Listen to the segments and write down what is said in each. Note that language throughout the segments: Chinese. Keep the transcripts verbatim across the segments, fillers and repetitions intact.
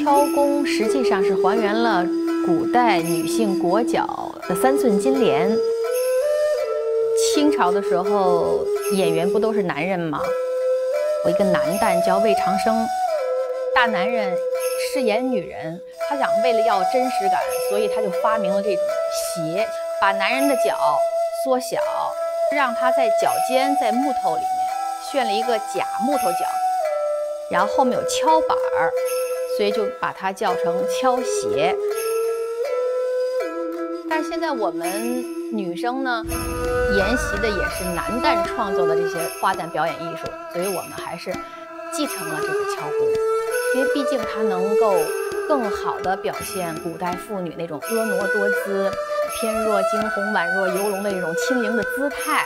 敲弓实际上是还原了古代女性裹脚的三寸金莲。清朝的时候，演员不都是男人吗？有一个男旦叫魏长生，大男人饰演女人，他想为了要真实感，所以他就发明了这种鞋，把男人的脚缩小，让他在脚尖在木头里面炫了一个假木头脚，然后后面有敲板儿，所以就把它叫成敲鞋。但是现在我们女生呢，沿袭的也是男旦创作的这些花旦表演艺术，所以我们还是继承了这个敲弓，因为毕竟它能够更好地表现古代妇女那种婀娜多姿、翩若惊鸿、宛若游龙的这种轻盈的姿态。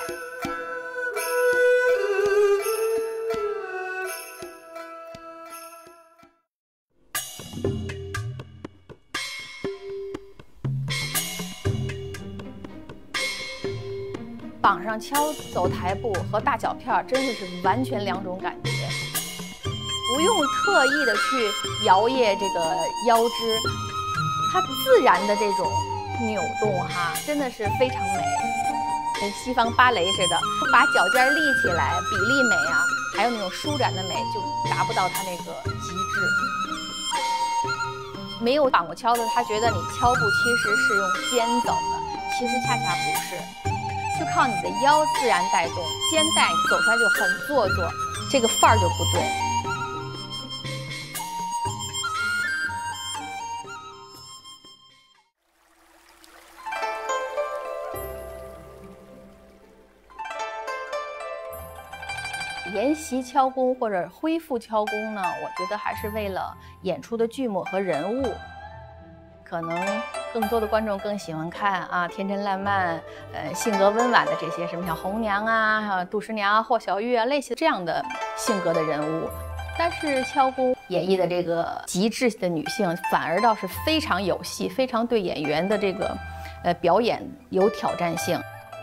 绑上敲走台步和大脚片真的是完全两种感觉，不用特意的去摇曳这个腰肢，它自然的这种扭动哈，真的是非常美，跟西方芭蕾似的，把脚尖立起来，比例美啊，还有那种舒展的美，就达不到它那个极致。没有绑过敲的，他觉得你敲步其实是用肩走的，其实恰恰不是。就靠你的腰自然带动，肩带走出来就很做作，这个范儿就不对。沿袭敲弓或者恢复敲弓呢，我觉得还是为了演出的剧目和人物，可能更多的观众更喜欢看啊，天真烂漫，呃，性格温婉的这些什么像红娘啊、杜十娘啊、霍小玉啊，类似这样的性格的人物。但是敲弓演绎的这个极致的女性，反而倒是非常有戏，非常对演员的这个呃表演有挑战性。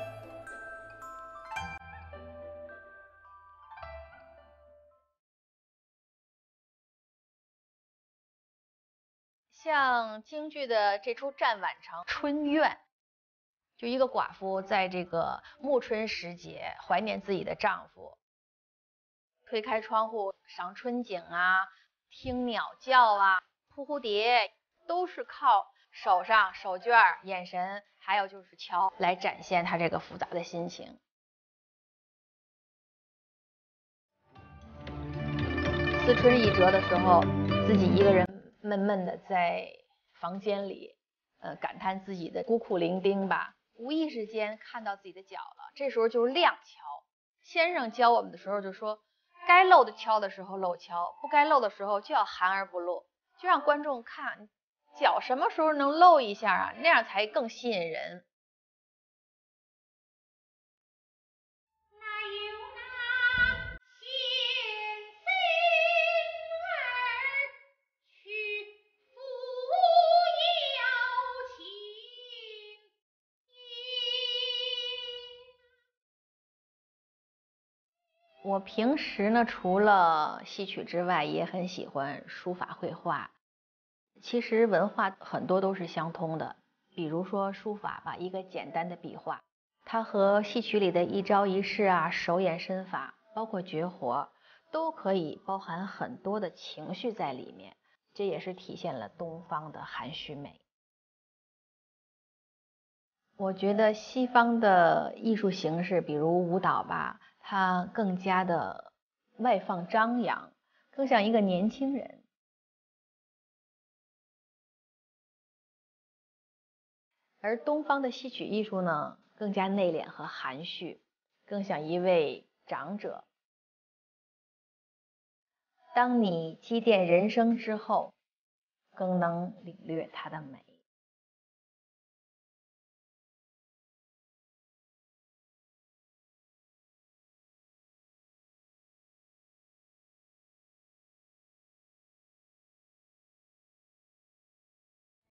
像京剧的这出战宛城《春怨》，就一个寡妇在这个暮春时节怀念自己的丈夫，推开窗户赏春景啊，听鸟叫啊，扑蝴蝶，都是靠手上手绢、眼神，还有就是敲来展现她这个复杂的心情。思春一折的时候，自己一个人闷闷的在房间里，呃，感叹自己的孤苦伶仃吧。无意识间看到自己的脚了，这时候就是踉敲。先生教我们的时候就说，该露的敲的时候露敲，不该露的时候就要含而不露，就让观众看脚什么时候能露一下啊，那样才更吸引人。我平时呢，除了戏曲之外，也很喜欢书法绘画。其实文化很多都是相通的，比如说书法吧，一个简单的笔画，它和戏曲里的一招一式啊、手眼身法，包括绝活，都可以包含很多的情绪在里面。这也是体现了东方的含蓄美。我觉得西方的艺术形式，比如舞蹈吧，它更加的外放张扬，更像一个年轻人。而东方的戏曲艺术呢，更加内敛和含蓄，更像一位长者。当你积淀人生之后，更能领略它的美。